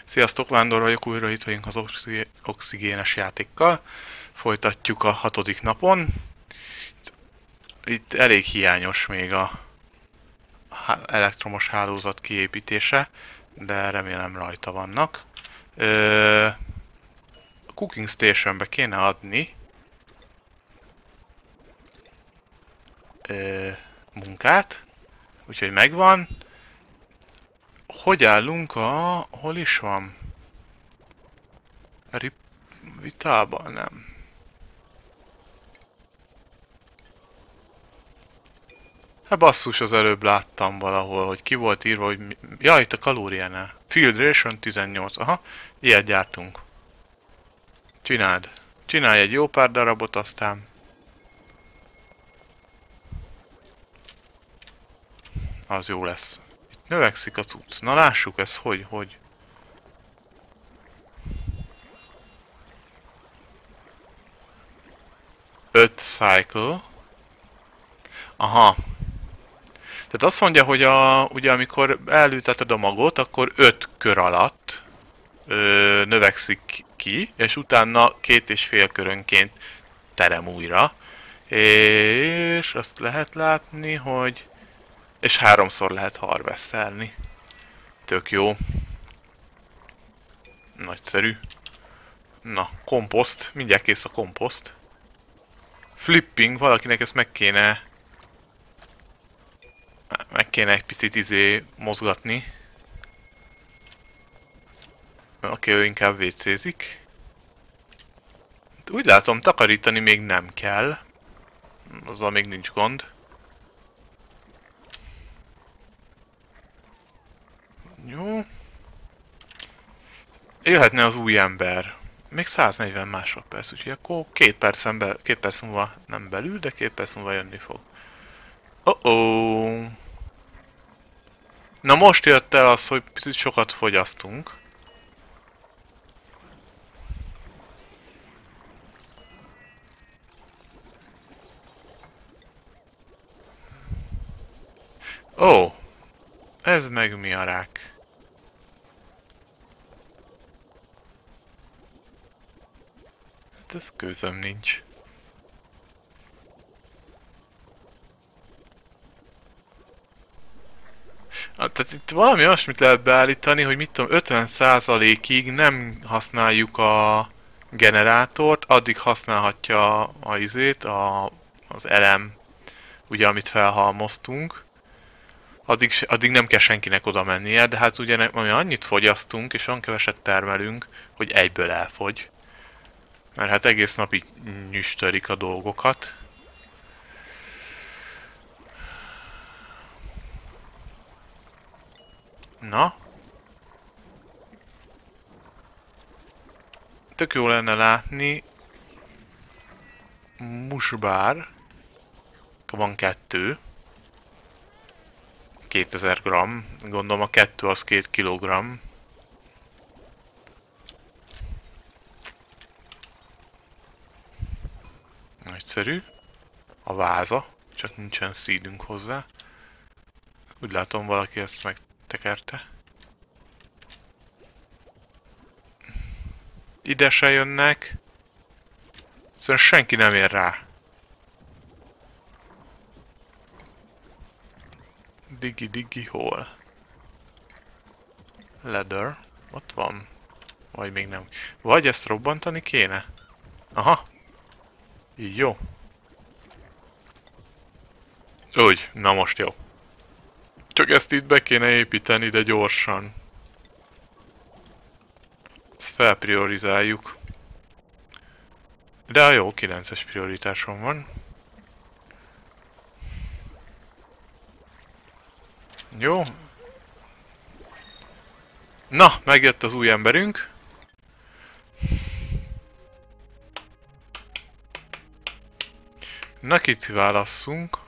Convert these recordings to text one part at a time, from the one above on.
Sziasztok, Vándor vagyok, újra itt vagyunk az oxigénes játékkal. Folytatjuk a 6. napon. Itt elég hiányos még a elektromos hálózat kiépítése, de remélem rajta vannak. A Cooking Stationbe kéne adni munkát, úgyhogy megvan. Hogy állunk a... hol is van? Vitában? Nem. Hát basszus, az előbb láttam valahol, hogy ki volt írva, hogy... Ja, itt a kalóriánál. Field Ration 18. Aha, ilyet gyártunk. Csináld. Csinálj egy jó pár darabot, aztán... az jó lesz. Itt növekszik a cucc. Na lássuk, ez hogy. Öt cycle. Aha. Tehát azt mondja, hogy ugye amikor elülteted a magot, akkor 5 kör alatt növekszik ki, és utána 2,5 körönként terem újra. És azt lehet látni, hogy... és 3-szor lehet harvesztelni. Tök jó. Nagyszerű. Na, komposzt. Mindjárt kész a komposzt. Flipping, valakinek ezt meg kéne egy picit mozgatni. Oké, ő inkább WC-zik. Úgy látom, takarítani még nem kell. Azzal még nincs gond. Jó. Jöhetne az új ember. Még 140 másodperc, úgyhogy akkor 2 perc múlva nem belül, de 2 perc múlva jönni fog. Oh-oh. Na most jött el az, hogy picit sokat fogyasztunk. Ó, ez meg mi a rák? Hát ez közöm nincs. Tehát itt valami olyasmit lehet beállítani, hogy mit tudom, 50%-ig nem használjuk a generátort, addig használhatja az elem, ugye amit felhalmoztunk. Addig nem kell senkinek oda mennie, de hát ugye annyit fogyasztunk és olyan keveset termelünk, hogy egyből elfogy. Mert hát egész nap így nyüstölik a dolgokat. Na. Tök jó lenne látni. Musbár. Van 2. 2000 g. Gondolom a 2 az 2 kg. Nagyszerű. A váza. Csak nincsen szídünk hozzá. Úgy látom, valaki ezt megtekerte. Ide se jönnek. Szóval senki nem ér rá. Digi hol? Leather. Ott van. Vagy még nem. Vagy ezt robbantani kéne? Aha. Így jó. Úgy, na most jó. Csak ezt itt be kéne építeni, de gyorsan. Ezt felpriorizáljuk. De jó, 9-es prioritásom van. Jó. Na, megjött az új emberünk. Na, kit válasszunk?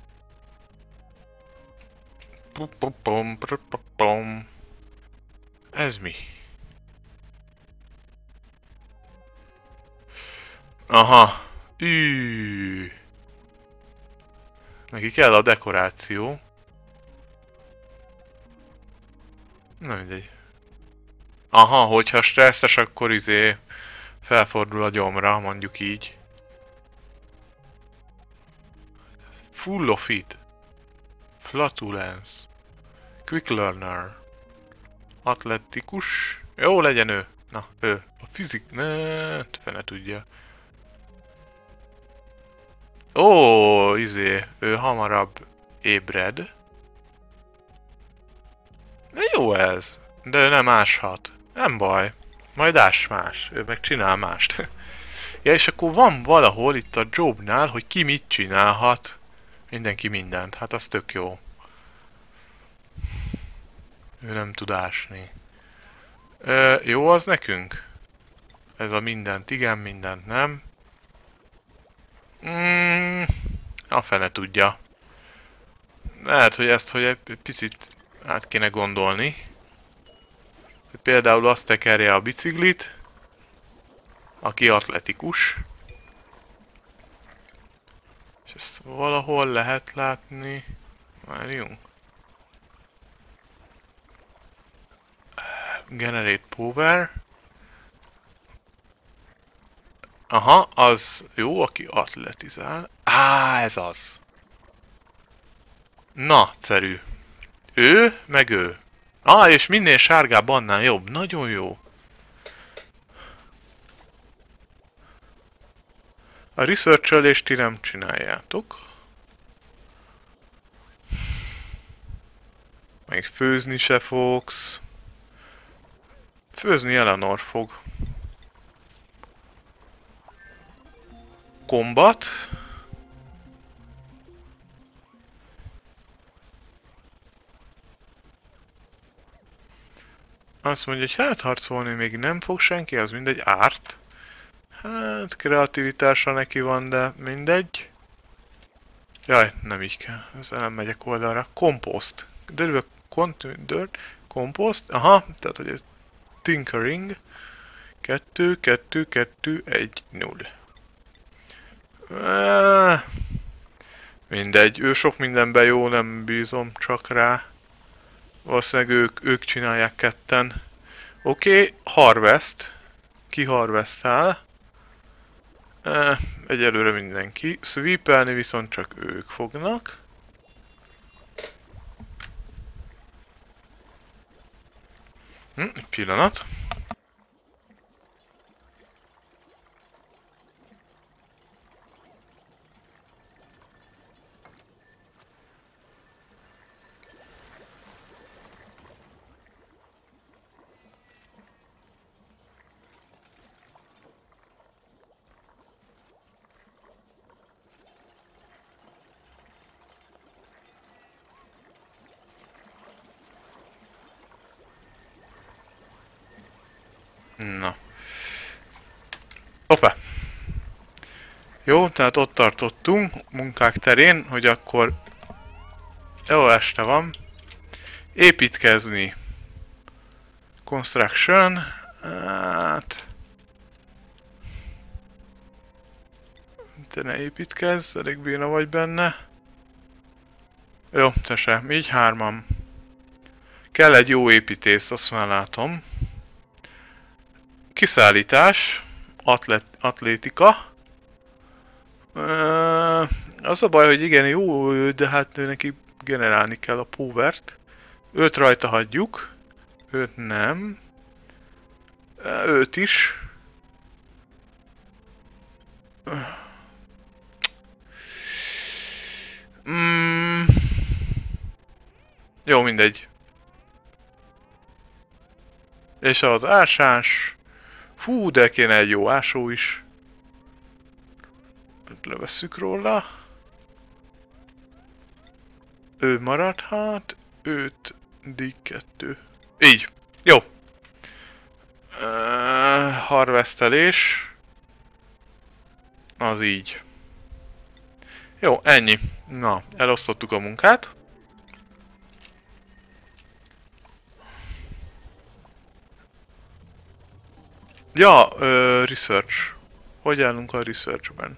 Ez mi? Aha. Neki kell a dekoráció. Na mindegy. Aha, hogyha stresszes, akkor felfordul a gyomra, mondjuk így. Full of it. Flatulence. Quick learner. Atletikus. Jó, legyen ő. Na, ő. A fizik... Ne, fene tudja. Ó, ő hamarabb ébred. De jó ez. De ő nem áshat. Nem baj. Majd ás más. Ő meg csinál mást. Ja, és akkor van valahol itt a jobnál, hogy ki mit csinálhat. Mindenki mindent. Hát az tök jó. Ő nem tud ásni. Jó az nekünk? Ez a mindent igen, mindent nem. A fene tudja. Lehet, hogy ezt, hogy egy picit át kéne gondolni. Például azt tekerje a biciklit, aki atletikus. És ezt valahol lehet látni. Várjunk. Generate power. Aha, az jó, aki atletizál. Ez az. Nagyszerű. Ő, meg ő. És minél sárgább, annál jobb. Nagyon jó. A research-elést ti nem csináljátok. Meg főzni se fogsz. Főzni Eleanor fog. Kombat. Azt mondja, hogy hát harcolni még nem fog senki, az mindegy, árt. Hát kreativitása neki van, de mindegy. Jaj, nem így kell, ezzel nem megyek oldalra. Komposzt. Komposzt. Aha, tehát hogy ez tinkering. 2, 2, 2, 1, 0. Mindegy, ő sok mindenben jó, nem bízom csak rá. Valószínűleg ők csinálják ketten. Oké, harvest. Ki harvestál? Egyelőre mindenki. Sweepelni viszont csak ők fognak. Egy pillanat. Na. Hoppá! Jó, tehát ott tartottunk, munkák terén, hogy akkor... Jó, este van. Építkezni. Construction. Hát... Te ne építkezz, elég béna vagy benne. Jó, te se. Így hárman. Kell egy jó építész, azt már látom. Kiszállítás. Atlétika. Az a baj, hogy igen, jó, de hát neki generálni kell a powert. Őt rajta hagyjuk. Őt nem. Őt is. Jó, mindegy. És az ásás. Fú, de kéne egy jó ásó is. Levesszük róla. Ő maradhat. Őt D2. Így. Jó. Harvestelés. Az így. Jó, ennyi. Na, elosztottuk a munkát. Ja, research. Hogy állunk a researchben?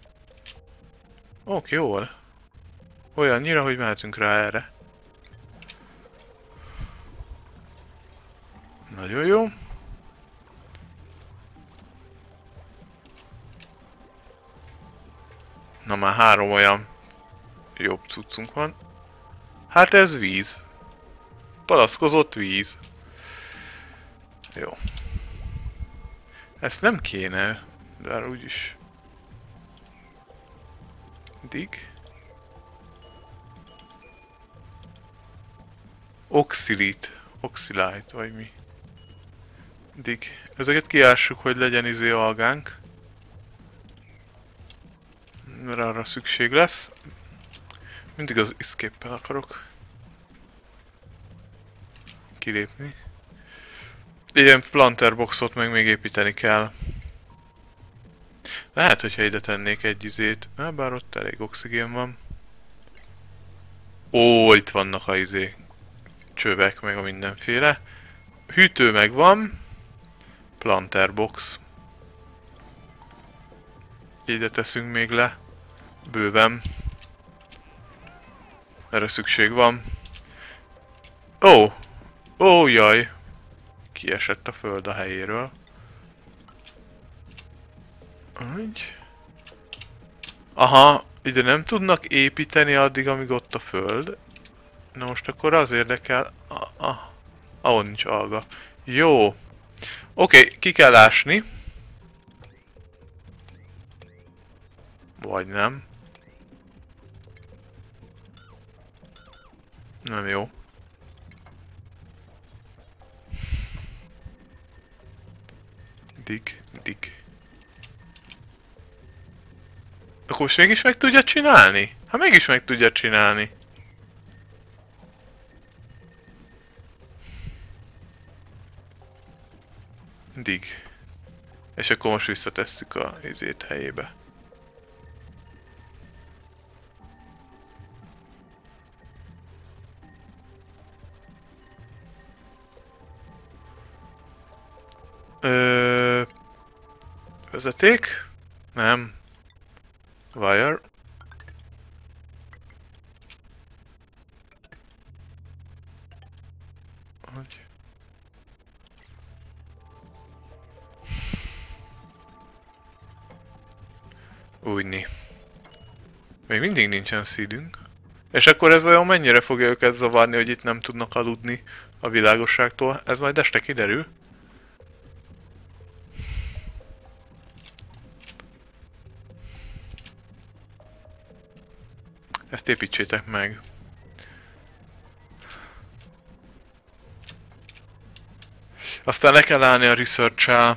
Oké, jól. Olyannyira, hogy mehetünk rá erre. Nagyon jó. Na már 3 olyan jobb cuccunk van. Hát ez víz. Palaszkozott víz. Jó. Ezt nem kéne, de úgyis. Dig. Oxilite, vagy mi. Dig. Ezeket kiássuk, hogy legyen algánk. Mert arra szükség lesz. Mindig az escape-el akarok kilépni. Ilyen planter boxot meg még építeni kell. Lehet, hogyha ide tennék egy bár ott elég oxigén van. Ó, itt vannak a csövek, meg a mindenféle. Hűtő megvan. Planter box. Ide teszünk még le. Bőven. Erre szükség van. Ó, jaj. Kiesett a föld a helyéről. Úgy. Aha, ide nem tudnak építeni addig, amíg ott a föld. Na most akkor az érdekel... ahol nincs alga. Jó. Oké, ki kell ásni. Vagy nem. Nem jó. Dig. Akkor most mégis meg tudja csinálni? Hát mégis meg tudja csinálni. Dig. És akkor most visszatesszük a helyébe. Vezeték? Nem. Wire. Hogy? Úgyni. Még mindig nincsen szídünk. És akkor ez vajon mennyire fogja őket zavarni, hogy itt nem tudnak aludni a világosságtól? Ez majd este kiderül. Ezt építsétek meg. Aztán le kell állni a research-el.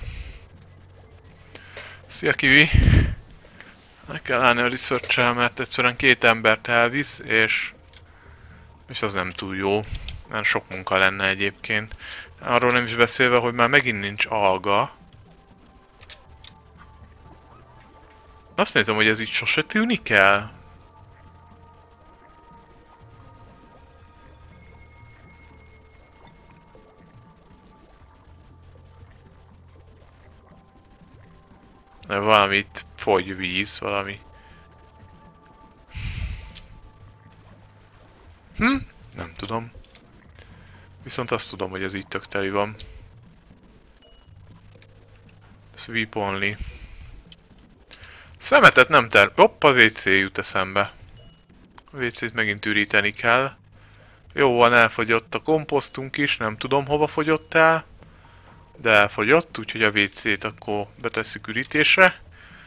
Szia Kiwi! Le kell állni a research-el, mert egyszerűen 2 embert elvisz, és az nem túl jó. Mert sok munka lenne egyébként. Arról nem is beszélve, hogy már megint nincs alga. Azt nézem, hogy ez így sose tűnik el. Valami itt fogy víz, valami. Nem tudom. Viszont azt tudom, hogy ez így tök teli van. Sweep only. Szemetet nem Hopp, a WC jut eszembe. A WC-t megint üríteni kell. Jó van, elfogyott a komposztunk is, nem tudom hova fogyott el. De elfogyott, úgyhogy a WC-t akkor betesszük ürítésre.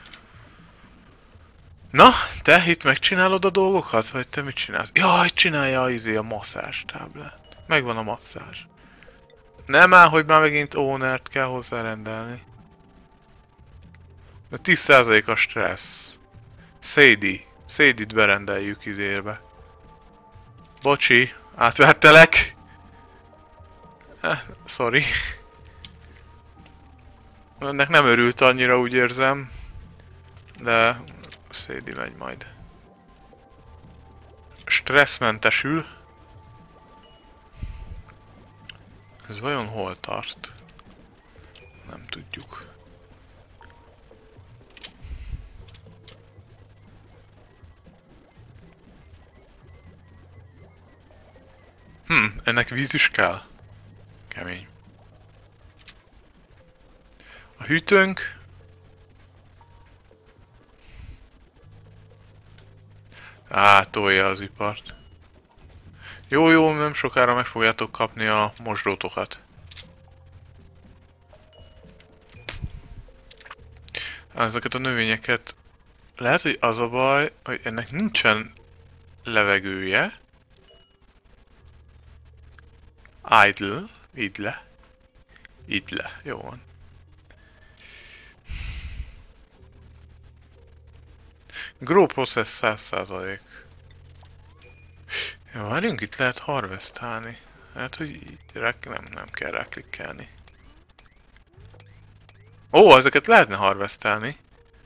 Na, te itt megcsinálod a dolgokat? Vagy te mit csinálsz? Jaj, csinálja a masszázs táblát. Megvan a masszázs. Nem áll, hogy már megint ownert kell hozzárendelni. De 10% a stressz. Sadie-t berendeljük izérbe. Bocsi, átvertelek. Sorry. Ennek nem örült annyira, úgy érzem. De Sadie megy majd. Stresszmentesül. Ez vajon hol tart? Nem tudjuk. Ennek víz is kell? Kemény. A hűtőnk. Tolja az ipart. Jó, jó, nem sokára meg fogjátok kapni a mosdótokat. Ezeket a növényeket... Lehet, hogy az a baj, hogy ennek nincsen levegője. Idle, jó van. Grow process 100%. Jó, várjunk, itt lehet harvestálni. Hát, hogy itt nem kell ráklikkelni. Ó, ezeket lehetne harvestálni.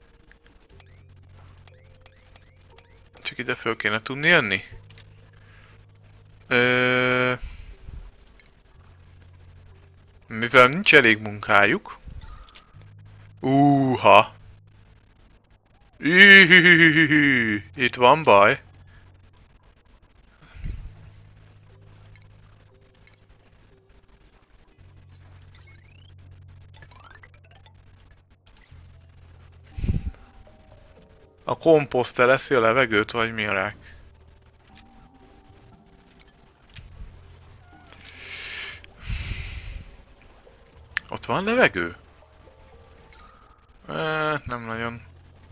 Csak ide föl kéne tudni jönni. Mivel nincs elég munkájuk. Itt van baj. A komposzt eleszi a levegőt, vagy mi a rák? Ott van levegő? Nem nagyon.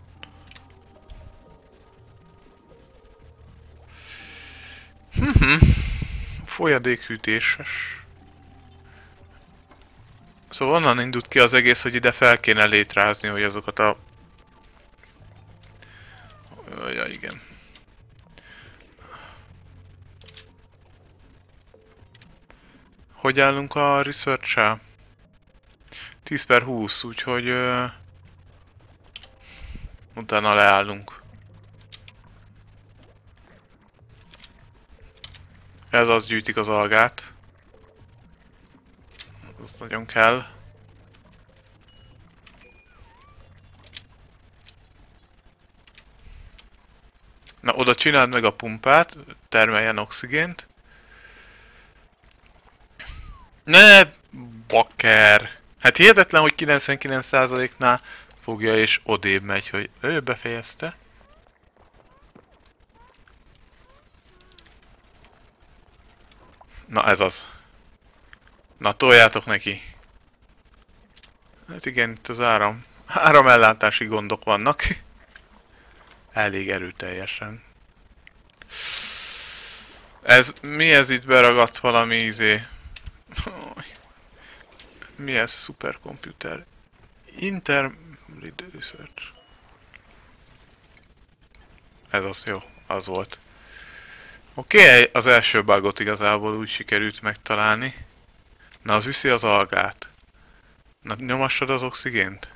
Folyadékhűtéses. Szóval onnan indult ki az egész, hogy ide fel kéne létrázni, hogy azokat a... Ja, igen. Hogy állunk a research-sel? 10/20, úgyhogy... utána leállunk. Ez az gyűjtik az algát. Az nagyon kell. Na, oda csináld meg a pumpát, termeljen oxigént. Ne, bakker! Hát hihetetlen, hogy 99%-nál fogja és odébb megy, hogy ő befejezte. Na ez az. Na toljátok neki. Hát igen, itt az áramellátási gondok vannak. Elég erőteljesen. Mi ez itt beragadt valami izé? Mi ez? Superkomputer. Research. Ez az, jó, az volt. Oké, az első bugot igazából úgy sikerült megtalálni. Na, az viszi az algát. Na, nyomassad az oxigént.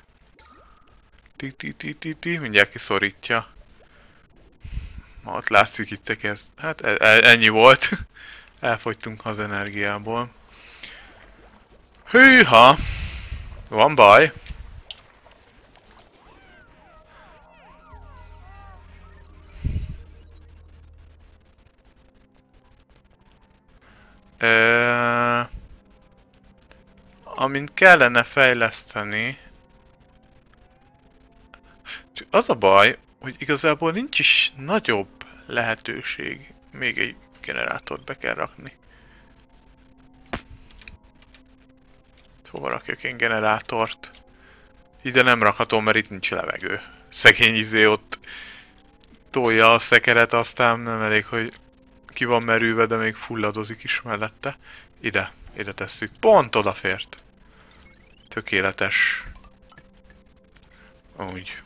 Mindjárt kiszorítja. Ott látszik itt ez. Hát ennyi volt. Elfogytunk az energiából. Hűha! Van baj. Amint kellene fejleszteni... Az a baj, hogy igazából nincs is nagyobb lehetőség. Még egy generátort be kell rakni. Hova rakjak én generátort? Ide nem rakhatom, mert itt nincs levegő. Szegény izé ott tolja a szekeret, aztán nem elég, hogy ki van merülve, de még fulladozik is mellette. Ide tesszük. Pont odafért. Tökéletes. Úgy.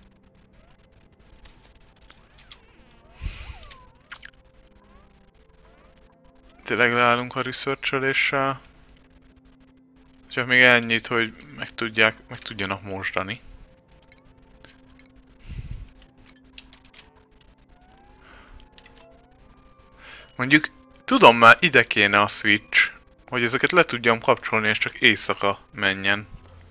Tényleg leállunk a research-öléssel. Csak még ennyit, hogy meg tudjanak mosdani. Mondjuk, tudom már ide kéne a switch, hogy ezeket le tudjam kapcsolni és csak éjszaka menjen.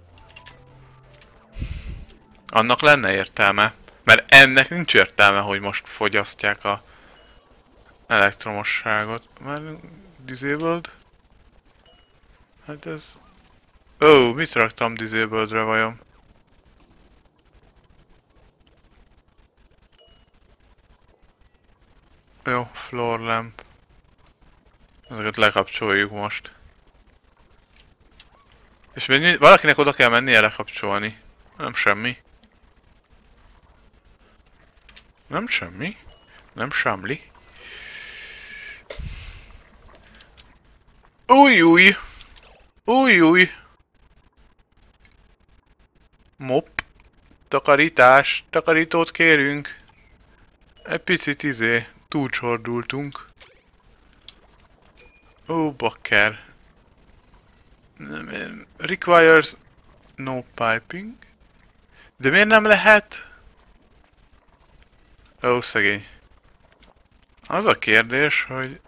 Annak lenne értelme. Mert ennek nincs értelme, hogy most fogyasztják a elektromosságot. Már disabled? Hát ez... Ó, mit raktam disabled-re vajon? Jó, floor lamp. Ezeket lekapcsoljuk most. És valakinek oda kell mennie lekapcsolni. Nem semmi. Nem semmi. Nem semmi. Új. Új. Mop. Takarítás. Takarítót kérünk. Egy picit túlcsordultunk. Ó, bakker. Requires no piping. De miért nem lehet? Ó, szegény. Az a kérdés, hogy...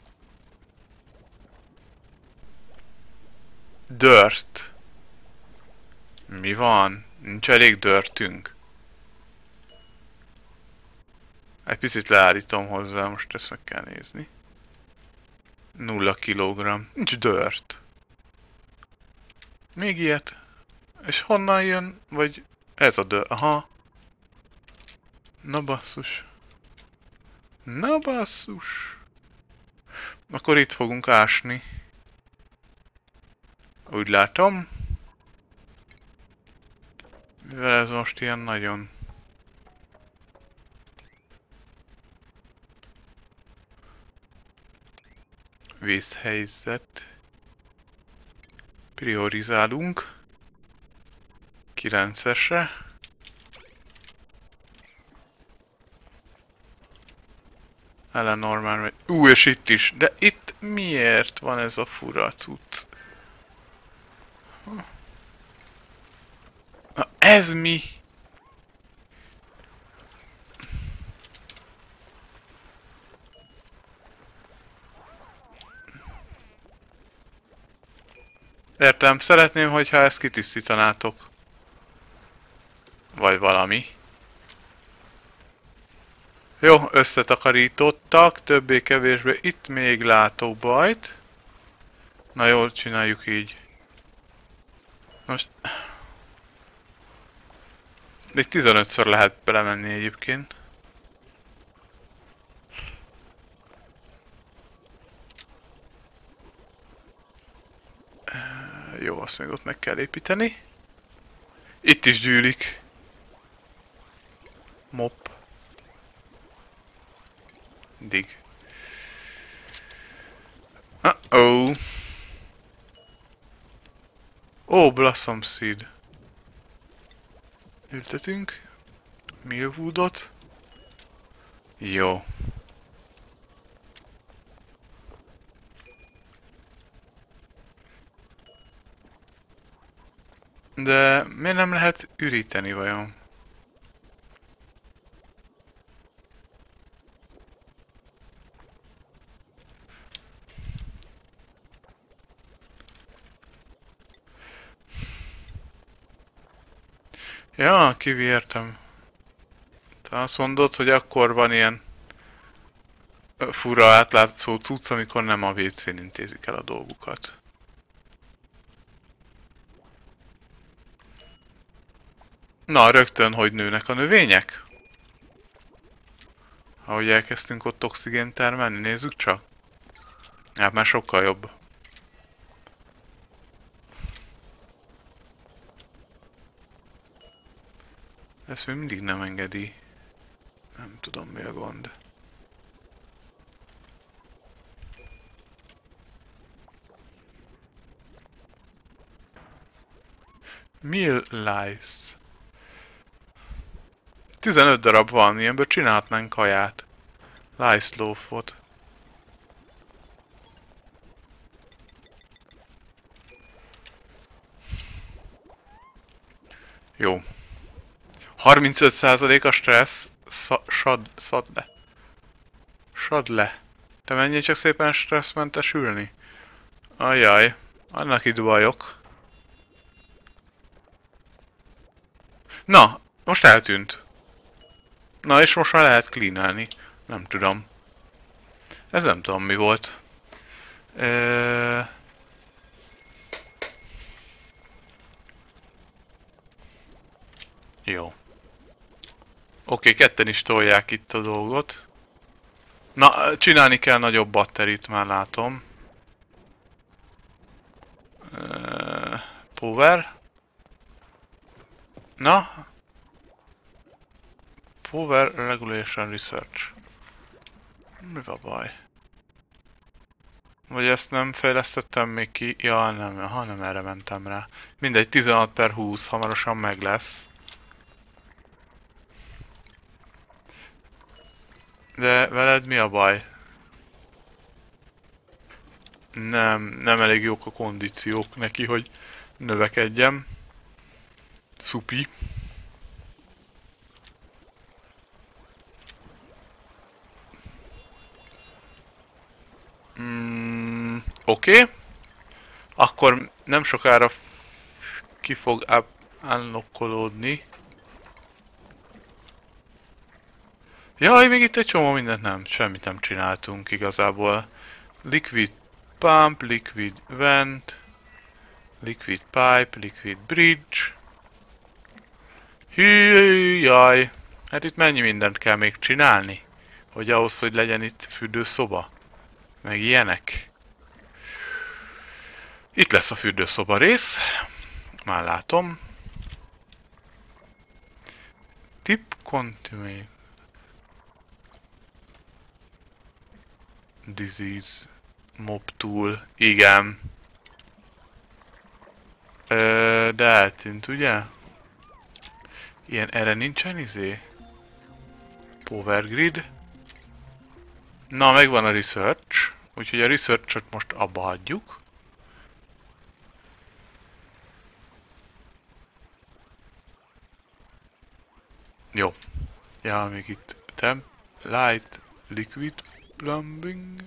Dirt. Mi van? Nincs elég dörtünk. Egy picit leállítom hozzá, most ezt meg kell nézni. 0 kilogramm. Nincs dört. Még ilyet? És honnan jön? Vagy ez a dört? Aha. Na basszus. Na basszus. Akkor itt fogunk ásni. Úgy látom. Mivel ez most ilyen nagyon... Vészhelyzet. Priorizálunk. 9-esre. Eleanor megy. És itt is. De itt miért van ez a fura cucc? Na, ez mi? Értem, szeretném, hogyha ezt kitisztítanátok. Vagy valami. Jó, összetakarítottak, többé-kevésbé. Itt még látok bajt. Na jól, csináljuk így. Most... Még 15-ször lehet belemenni egyébként. Jó, azt még ott meg kell építeni. Itt is gyűlik. Mop. Dig. Uh-oh. Ó, Blossom Seed. Ültetünk. Millwoodot. Jó. De miért nem lehet üríteni vajon? Ja, kivértem. Te azt mondod, hogy akkor van ilyen fura átlátszó cucc, amikor nem a WC-n intézik el a dolgukat. Na, rögtön hogy nőnek a növények? Ahogy elkezdtünk ott oxigént termelni, nézzük csak. Hát már sokkal jobb. Ezt még mindig nem engedi. Nem tudom, mi a gond. Mill lice. 15 darab van, ilyenből csinálhatnánk kaját. Lice loafot. Jó. 35% a stressz. Szad le. Sad le. Te menjél csak szépen stresszmentesülni. Ajjaj. Annak itt bajok. Na, most eltűnt. Na és most már lehet cleanálni. Nem tudom. Ez nem tudom mi volt. Jó. Oké, ketten is tolják itt a dolgot. Na, csinálni kell nagyobb batterit, már látom. Power. Na? Power Regulation Research. Mi a baj? Vagy ezt nem fejlesztettem még ki? Ja, nem, nem erre mentem rá. Mindegy, 16/20, hamarosan meg lesz. De veled mi a baj? Nem elég jók a kondíciók neki, hogy növekedjem. Szupi. Oké. Akkor nem sokára ki fog unlockolódni. Jaj, még itt egy csomó mindent nem, semmit nem csináltunk igazából. Liquid pump, liquid vent, liquid pipe, liquid bridge. Jaj, hát itt mennyi mindent kell még csinálni, hogy ahhoz, hogy legyen itt fürdőszoba, meg ilyenek. Itt lesz a fürdőszoba rész, már látom. Tip continue. Disease mob tool, igen. De eltűnt, ugye? Ilyen erre nincsen izé? Power grid. Na, megvan a research. Úgyhogy a research-ot most abba hagyjuk. Jó. Ja, még itt temp, light, liquid plumbing.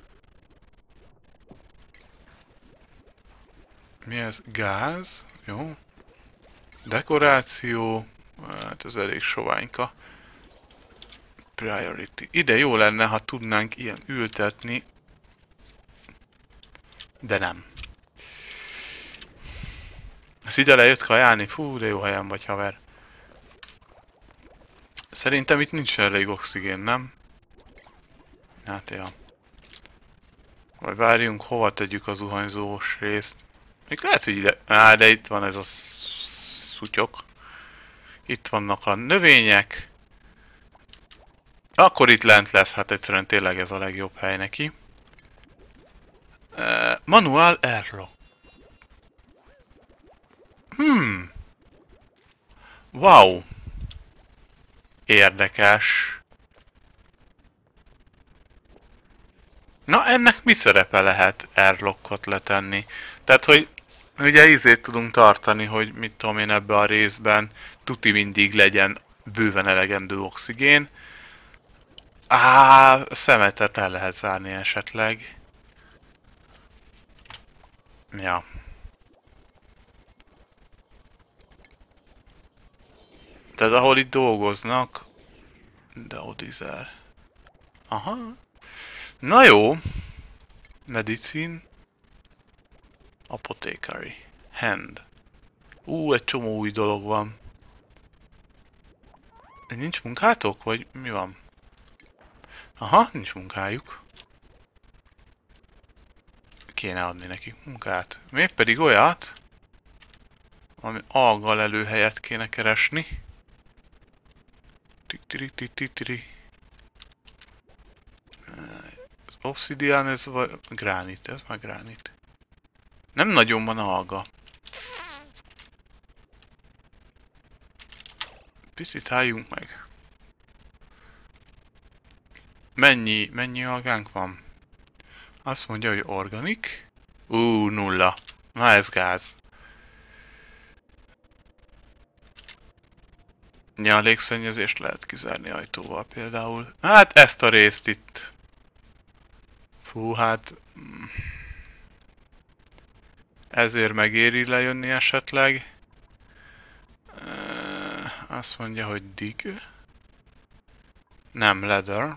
Mi ez? Gáz. Jó. Dekoráció. Hát ez elég soványka. Priority. Ide jó lenne, ha tudnánk ilyen ültetni. De nem. Ez ide lejött kajálni? Fú, de jó helyen vagy, haver. Szerintem itt nincs elég oxigén, nem? Hát ja. Vagy várjunk, hova tegyük az zuhanyzós részt. Még lehet, hogy ide... de itt van ez a szutyok. Itt vannak a növények. Akkor itt lent lesz, hát egyszerűen tényleg ez a legjobb hely neki. Manual airlock. Wow. Érdekes. Na, ennek mi szerepe lehet airlockot letenni? Tehát, hogy ugye ízét tudunk tartani, hogy mit tudom én ebbe a részben tuti mindig legyen bőven elegendő oxigén. A szemetet el lehet zárni esetleg. Ja. Tehát ahol itt dolgoznak... Deodizer. Aha. Na jó. Medicine. Apothecary. Hand. Egy csomó új dolog van. Nincs munkátok? Vagy mi van? Aha, nincs munkájuk. Kéne adni nekik munkát. Még pedig olyat, ami algal előhelyet kéne keresni. Tik-tiri-tik-tiri. Az obsidian, ez vagy gránit, ez már gránit. Nem nagyon van alga. Picit álljunk meg. Mennyi algánk van? Azt mondja, hogy organik. 0. Na ez gáz. Ja, a légszennyezést lehet kizárni ajtóval például. Hát ezt a részt itt. Fú, hát... Ezért megéri lejönni esetleg. Azt mondja, hogy dig. Nem, leather.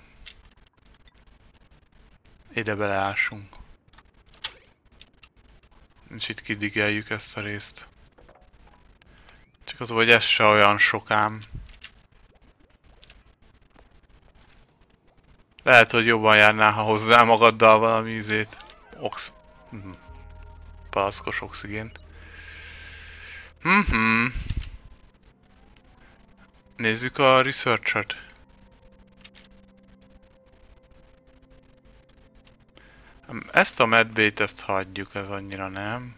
Ide beleásunk. És itt kidigeljük ezt a részt. Csak az, hogy ez se olyan sokám. Lehet, hogy jobban járnál, ha hozzá magaddal valami ízét. Palaszkos oxigént. Nézzük a research-ot. Ezt a medbait, ezt hagyjuk, ez annyira nem.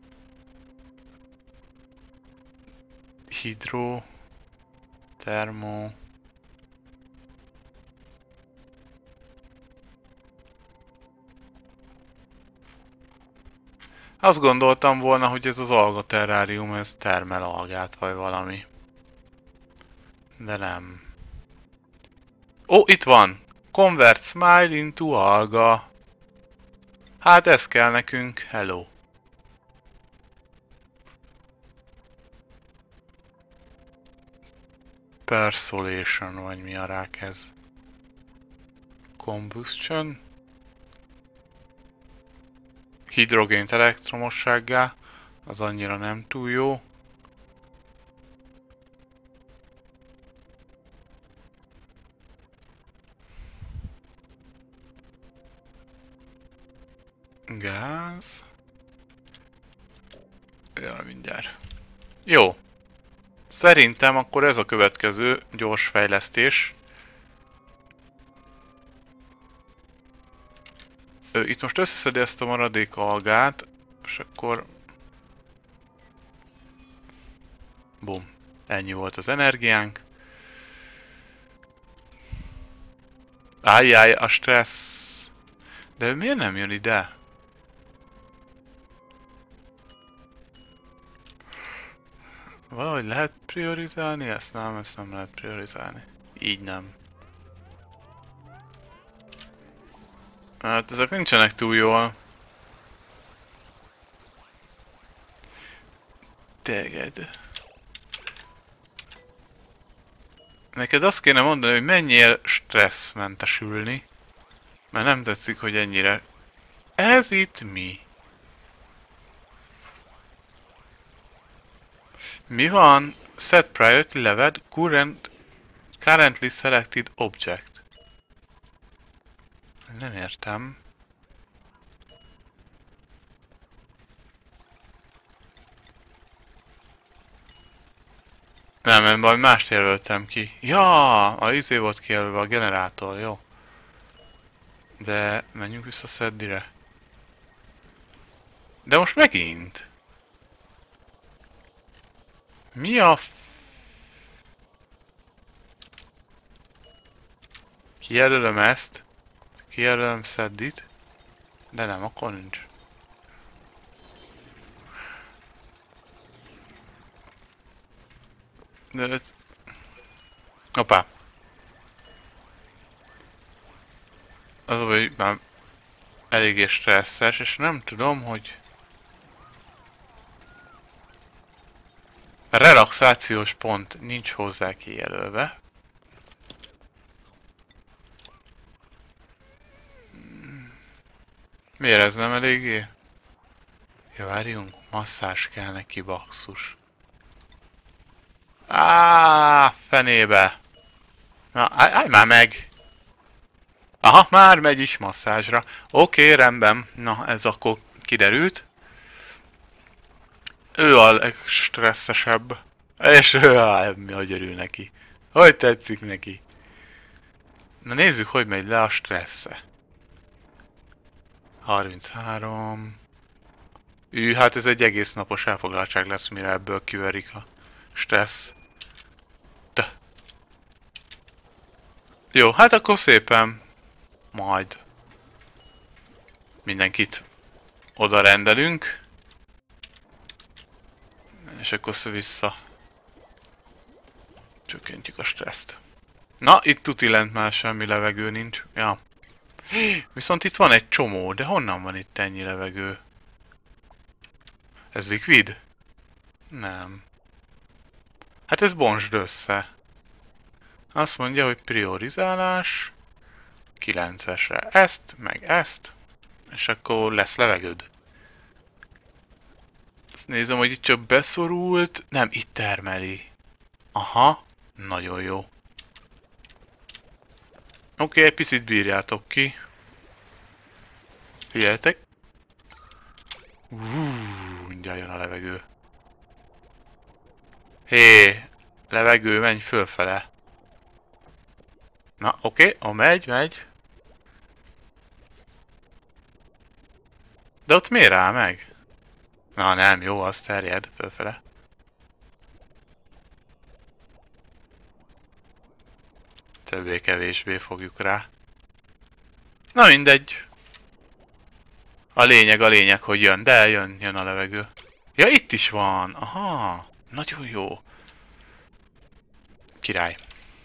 Hidro, termo. Azt gondoltam volna, hogy ez az algaterrárium, ez termel algát, vagy valami. De nem. Ó, itt van! Convert smile into alga. Hát ez kell nekünk. Hello. Persolation, vagy mi a rák ez? Combustion. Hidrogént elektromossággá. Az annyira nem túl jó. Gáz. Jaj, mindjárt. Jó. Szerintem akkor ez a következő gyors fejlesztés. Itt most összeszedi ezt a maradék algát, és akkor... Bum. Ennyi volt az energiánk. Ájjáj, a stressz. De miért nem jön ide? Valahogy lehet priorizálni? Ezt nem lehet priorizálni. Így nem. Hát ezek nincsenek túl jól. Téged. Neked azt kéne mondani, hogy mennyire stresszmentesülni. Mert nem tetszik, hogy ennyire... Ez itt mi? Mi van? Set priority level currently selected object. Nem értem. Nem, majd mást jelöltem ki. Ja, a izé volt kijelölve, a generátor, jó. De menjünk vissza Seddire. De most megint. Mi a... Kijelölöm ezt. Kijelölöm Seddit. De nem, akkor nincs. De ez... Hoppá. Az, hogy már eléggé stresszes, és nem tudom, hogy... A relaxációs pont nincs hozzá kijelölve. Miért ez nem eléggé? Ja, várjunk, masszázs kell neki, basszus. Fenébe! Na, állj már meg! Aha, már megy is masszázsra. Oké, rendben. Na, ez akkor kiderült. Ő a legstresszesebb. És mi hogy örül neki. Hogy tetszik neki. Na nézzük, hogy megy le a stressze. 33. Hát ez egy egész napos elfoglaltság lesz, mire ebből kiverik a stressz. De. Jó, hát akkor szépen majd mindenkit oda rendelünk. És akkor vissza csökkentjük a stresszt. Na, itt tuti lent már semmi levegő nincs. Ja. Viszont itt van egy csomó, de honnan van itt ennyi levegő? Ez likvid? Nem. Hát ez bontsd össze. Azt mondja, hogy priorizálás 9-esre. Ezt, meg ezt. És akkor lesz levegőd. Ezt nézem, hogy itt csak beszorult. Nem, itt termeli. Aha, nagyon jó. Oké, egy picit bírjátok ki. Figyeljetek. Mindjárt jön a levegő. Hé, levegő, menj fölfele. Na, oké, megy. De ott miért áll meg? Na nem, jó, az terjed fölfele. Többé-kevésbé fogjuk rá. Na mindegy. A lényeg, hogy jön, de jön a levegő. Ja, itt is van. Aha, nagyon jó. Király.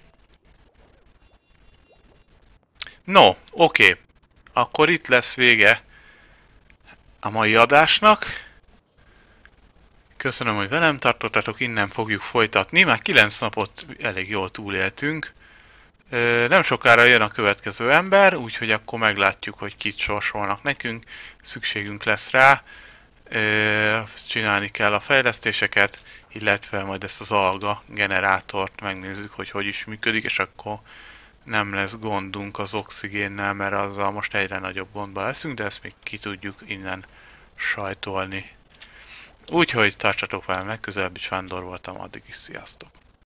No, oké. Akkor itt lesz vége a mai adásnak. Köszönöm, hogy velem tartottatok, innen fogjuk folytatni. Már 9 napot elég jól túléltünk. Nem sokára jön a következő ember, úgyhogy akkor meglátjuk, hogy kit sorsolnak nekünk. Szükségünk lesz rá. Csinálni kell a fejlesztéseket, illetve majd ezt az alga generátort megnézzük, hogy is működik, és akkor nem lesz gondunk az oxigénnel, mert azzal most egyre nagyobb gondba leszünk, de ezt még ki tudjuk innen sajtolni. Úgyhogy tartsatok velem legközelebb is, Vándor voltam, addig is sziasztok!